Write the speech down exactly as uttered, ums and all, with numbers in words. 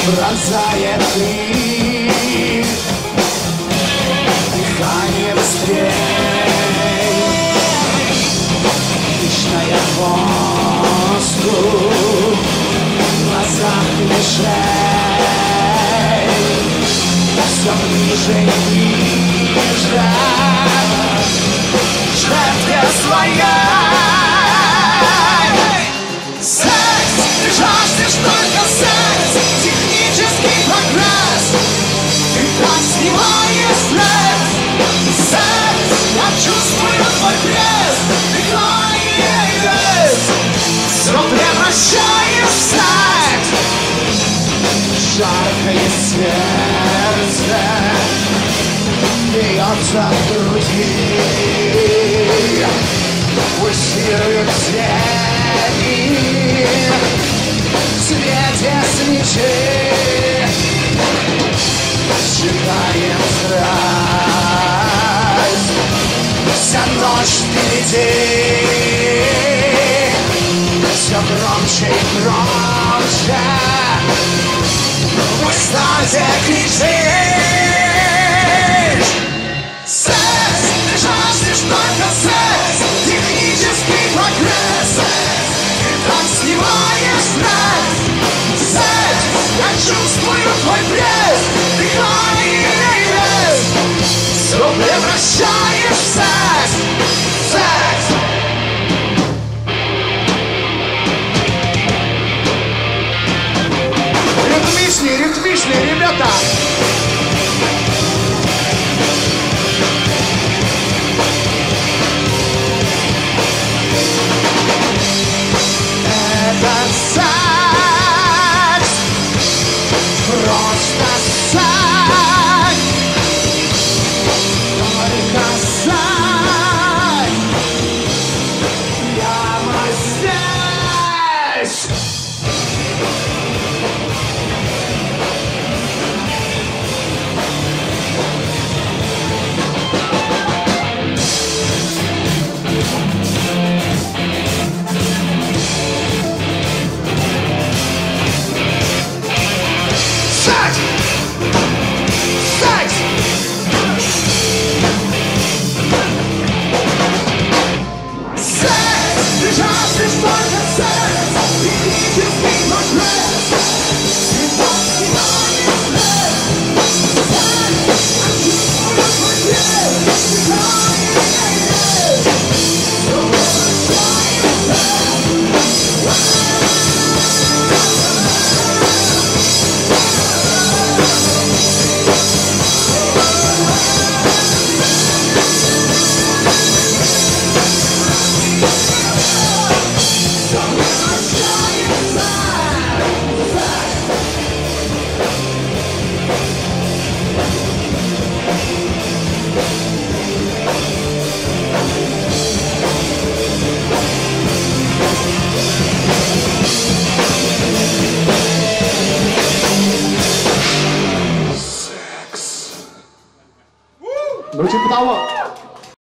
пронзает их. Дыхание быстрее, личная воздух, в глазах мишень, все ближе и ближе, жертве своей. Секс, ты жаждешь только секс, технический прогресс, ты так снимаешь стресс. Секс, я чувствую твой пресс, дыхание и вес, все превращаешь в секс. Жаркое сердце бьется в груди, пульсируют тени в свете свечей. Сжигаем страсть, вся ночь впереди, все громче и громче в экстазе кричишь. Секс, ты жаждешь только секс, технический прогресс, ты так снимаешь стресс. Секс, я чувствую твой пресс, дыхание и вес, все превращаешь в секс. Секс. Ритмичнее, ритмичнее, ребята! Этот секс, просто секс, только секс, прямо здесь. Ну, типа того.